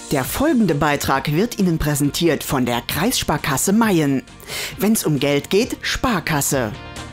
Der folgende Beitrag wird Ihnen präsentiert von der Kreissparkasse Mayen. Wenn's um Geld geht, Sparkasse.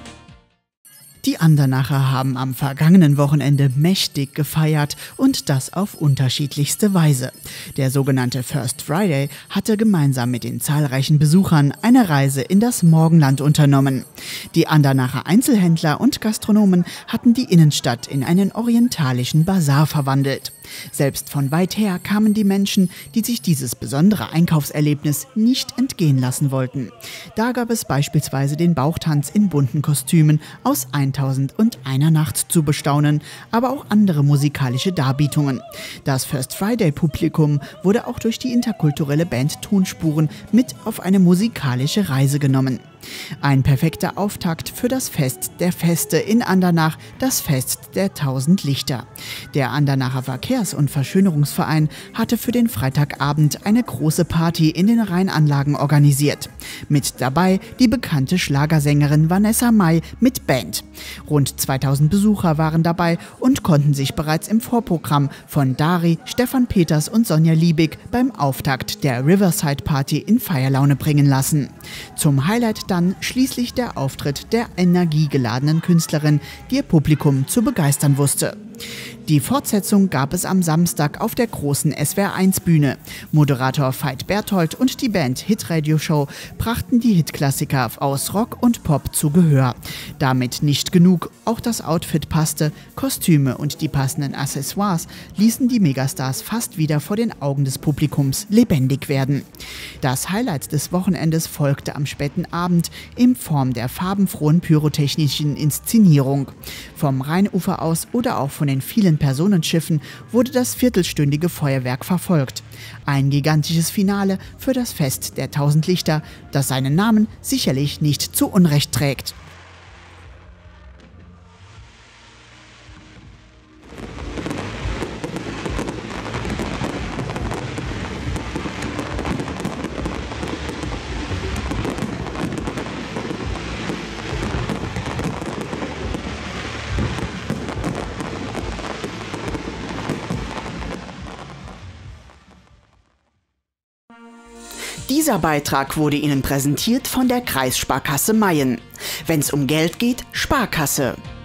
Die Andernacher haben am vergangenen Wochenende mächtig gefeiert und das auf unterschiedlichste Weise. Der sogenannte First Friday hatte gemeinsam mit den zahlreichen Besuchern eine Reise in das Morgenland unternommen. Die Andernacher Einzelhändler und Gastronomen hatten die Innenstadt in einen orientalischen Basar verwandelt. Selbst von weit her kamen die Menschen, die sich dieses besondere Einkaufserlebnis nicht entgehen lassen wollten. Da gab es beispielsweise den Bauchtanz in bunten Kostümen aus 1001 Nacht zu bestaunen, aber auch andere musikalische Darbietungen. Das First Friday-Publikum wurde auch durch die interkulturelle Band Tonspuren mit auf eine musikalische Reise genommen. Ein perfekter Auftakt für das Fest der Feste in Andernach, das Fest der 1000 Lichter. Der Andernacher Verkehrs- und Verschönerungsverein hatte für den Freitagabend eine große Party in den Rheinanlagen organisiert. Mit dabei die bekannte Schlagersängerin Vanessa Mai mit Band. Rund 2000 Besucher waren dabei und konnten sich bereits im Vorprogramm von Dari, Stefan Peters und Sonja Liebig beim Auftakt der Riverside Party in Feierlaune bringen lassen. Zum Highlight dann schließlich der Auftritt der energiegeladenen Künstlerin, die ihr Publikum zu begeistern wusste. Die Fortsetzung gab es am Samstag auf der großen SWR1-Bühne. Moderator Veit Berthold und die Band Hit Radio Show brachten die Hitklassiker aus Rock und Pop zu Gehör. Damit nicht genug, auch das Outfit passte, Kostüme und die passenden Accessoires ließen die Megastars fast wieder vor den Augen des Publikums lebendig werden. Das Highlight des Wochenendes folgte am späten Abend in Form der farbenfrohen pyrotechnischen Inszenierung. Vom Rheinufer aus oder auch von den vielen Personenschiffen wurde das viertelstündige Feuerwerk verfolgt. Ein gigantisches Finale für das Fest der 1000 Lichter, das seinen Namen sicherlich nicht zu Unrecht trägt. Dieser Beitrag wurde Ihnen präsentiert von der Kreissparkasse Mayen. Wenn's um Geld geht, Sparkasse.